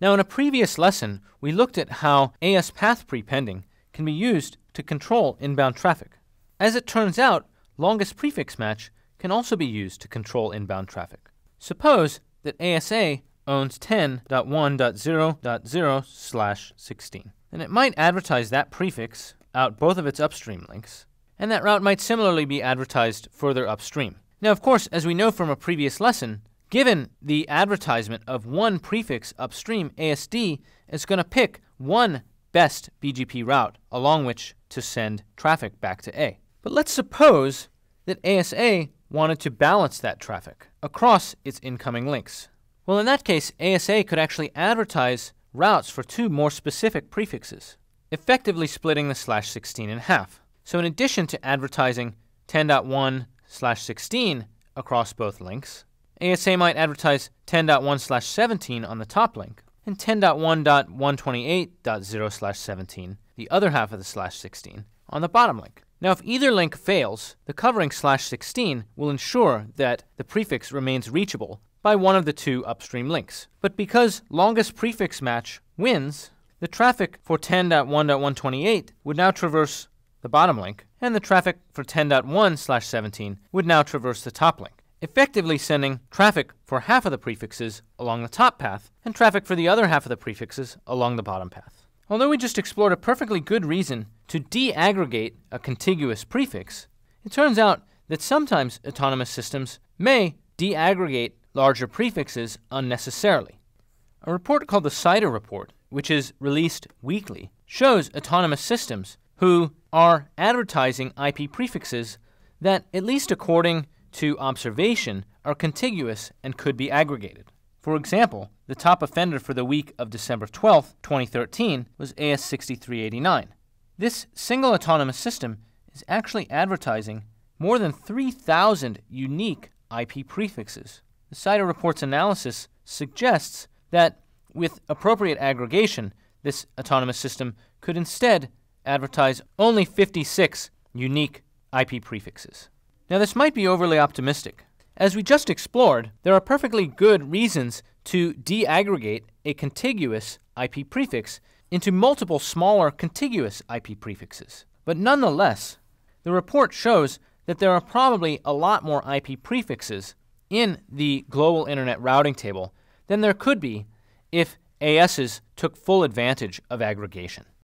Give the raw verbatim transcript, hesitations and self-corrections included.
Now, in a previous lesson, we looked at how A S path prepending can be used to control inbound traffic. As it turns out, longest prefix match can also be used to control inbound traffic. Suppose that A S A owns ten dot one dot zero dot zero slash sixteen. And it might advertise that prefix out both of its upstream links, and that route might similarly be advertised further upstream. Now, of course, as we know from a previous lesson, given the advertisement of one prefix upstream, A S D is going to pick one best B G P route along which to send traffic back to A. But let's suppose that A S A wanted to balance that traffic across its incoming links. Well, in that case, A S A could actually advertise routes for two more specific prefixes, effectively splitting the slash sixteen in half. So in addition to advertising ten dot one slash sixteen across both links, A S A might advertise ten dot one slash seventeen on the top link and ten dot one dot one twenty-eight dot zero slash seventeen, the other half of the slash sixteen, on the bottom link. Now, if either link fails, the covering slash sixteen will ensure that the prefix remains reachable by one of the two upstream links. But because longest prefix match wins, the traffic for ten dot one dot one twenty-eight would now traverse the bottom link, and the traffic for ten dot one slash seventeen would now traverse the top link, effectively sending traffic for half of the prefixes along the top path and traffic for the other half of the prefixes along the bottom path. Although we just explored a perfectly good reason to deaggregate a contiguous prefix, it turns out that sometimes autonomous systems may deaggregate larger prefixes unnecessarily. A report called the CIDR report, which is released weekly, shows autonomous systems who are advertising I P prefixes that, at least according to observation, are contiguous and could be aggregated. For example, the top offender for the week of December twelfth, twenty thirteen was A S sixty-three eighty-nine. This single autonomous system is actually advertising more than three thousand unique I P prefixes. The CIDR report's analysis suggests that with appropriate aggregation, this autonomous system could instead advertise only fifty-six unique I P prefixes. Now, this might be overly optimistic. As we just explored, there are perfectly good reasons to deaggregate a contiguous I P prefix into multiple smaller contiguous I P prefixes. But nonetheless, the report shows that there are probably a lot more I P prefixes in the global internet routing table than there could be if A Ss took full advantage of aggregation.